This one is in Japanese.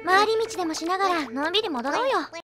回り道でもしながらのんびり戻ろうよ。